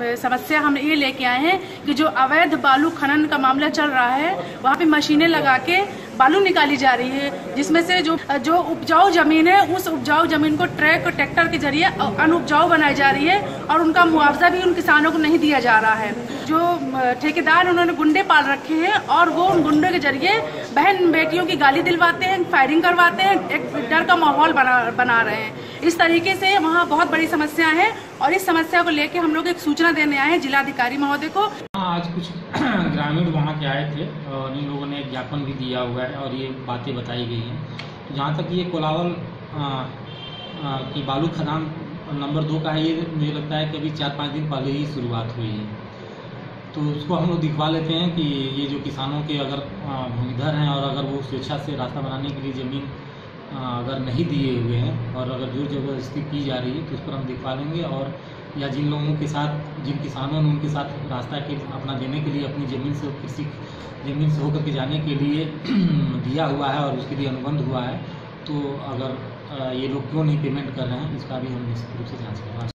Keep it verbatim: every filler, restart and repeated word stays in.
समस्या हम ये लेके आए हैं कि जो अवैध बालू खनन का मामला चल रहा है, वहाँ पे मशीनें लगा के बालू निकाली जा रही है, जिसमें से जो जो उपजाऊ जमीन है उस उपजाऊ जमीन को ट्रैक ट्रैक्टर के जरिए अनुपजाऊ बनाई जा रही है और उनका मुआवजा भी उन किसानों को नहीं दिया जा रहा है। जो ठेकेदार उन्होंने गुंडे पाल रखे हैं और वो उन गुंडों के जरिए बहन बेटियों की गाली दिलवाते हैं, फायरिंग करवाते हैं, एक डर का माहौल बना बना रहे हैं। इस तरीके से वहाँ बहुत बड़ी समस्या है और इस समस्या को लेकर हम लोग एक सूचना देने आए हैं जिलाधिकारी महोदय को। आज कुछ ग्रामीण वहाँ के आए थे और इन लोगों ने एक ज्ञापन भी दिया हुआ है और ये बातें बताई गई हैं। जहाँ तक ये कोलावल की बालू खदान नंबर दो का है, ये मुझे लगता है कि अभी चार पाँच दिन पहले ही शुरुआत हुई है, तो उसको हम लोग दिखवा लेते हैं कि ये जो किसानों के अगर भूमिधर हैं और अगर वो स्वेच्छा से रास्ता बनाने के लिए ज़मीन अगर नहीं दिए हुए हैं और अगर जोर जबरदस्ती की जा रही है तो उस पर हम दिखवा लेंगे। और या जिन लोगों के साथ जिन किसानों ने उनके साथ रास्ता के अपना देने के लिए अपनी ज़मीन से किसी ज़मीन से होकर के जाने के लिए दिया हुआ है और उसके लिए अनुबंध हुआ है, तो अगर ये लोग क्यों नहीं पेमेंट कर रहे हैं इसका भी हम निश्चित रूप से जाँच करेंगे।